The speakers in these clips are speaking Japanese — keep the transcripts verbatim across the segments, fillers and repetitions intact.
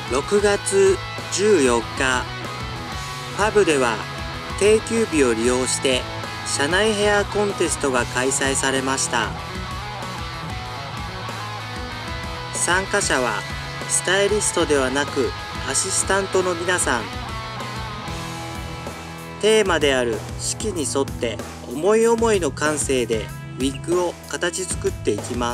ろくがつじゅうよっか、ファブでは定休日を利用して社内ヘアコンテストが開催されました。参加者はスタイリストではなくアシスタントの皆さん。テーマである四季に沿って思い思いの感性でウィッグを形作っていきます。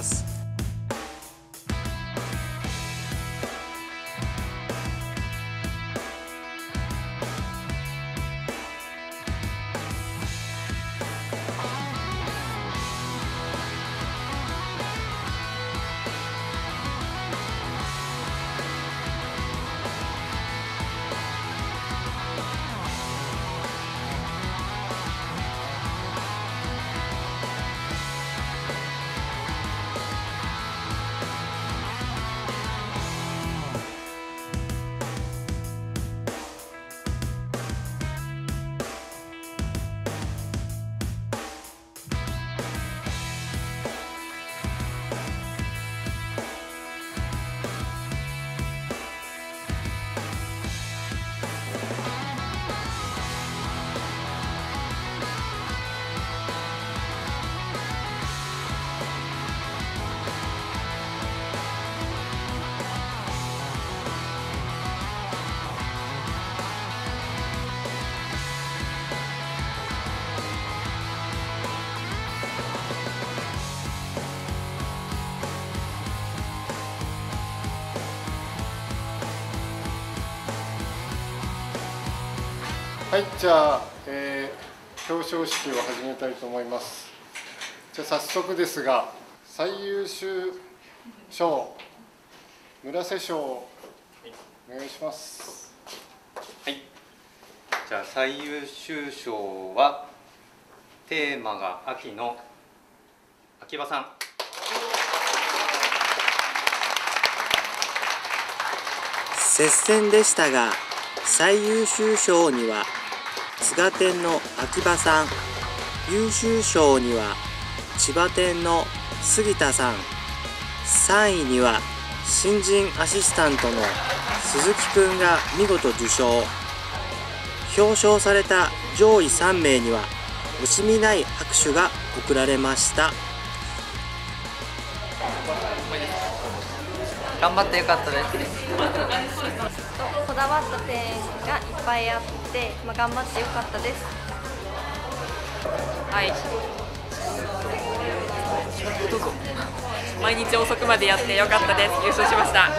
はい、じゃあ、えー、表彰式を始めたいと思います。じゃあ早速ですが、最優秀賞、村瀬賞、お願いします。 はい、じゃあ最優秀賞はテーマが秋の秋葉さん。 接戦でしたが、最優秀賞には津賀店の秋葉さん、優秀賞には千葉店の杉田さん、さんいには新人アシスタントの鈴木くんが見事受賞。表彰された上位さんめいには惜しみない拍手が送られました。 頑張ってよかったです。 こだわった点がいっぱいあって、まあ、頑張ってよかったです。 はい。どうぞ。毎日遅くまでやってよかったです。優勝しました。 はい。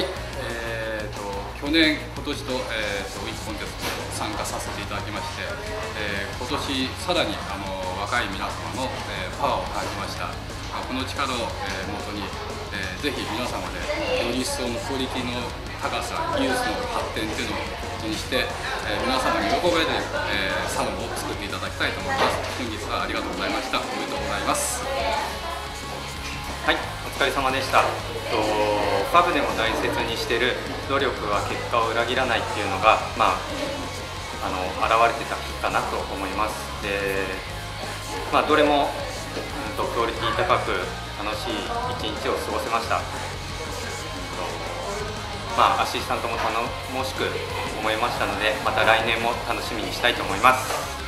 えー、と去年、今年と、えー、とウィッグコンテスト参加させていただきまして、えー、今年さらにあの若い皆様の、えー、パワーを感じました。この力を、えー、元に、えー、ぜひ皆様でより一層のクオリティの高さ、技術の発展というのを気にして、えー、皆様に喜ばれる、えー、サロンを作っていただきたいと思います。本日はありがとうございました。おめでとうございます。 はい、お疲れ様でした。とファブでも大切にしている努力は結果を裏切らないっていうのが、まあ、あの現れてた日かなと思います。で、まあ、どれも、うん、とクオリティ高く楽しい一日を過ごせました。まあ、アシスタントも頼もしく思いましたので、また来年も楽しみにしたいと思います。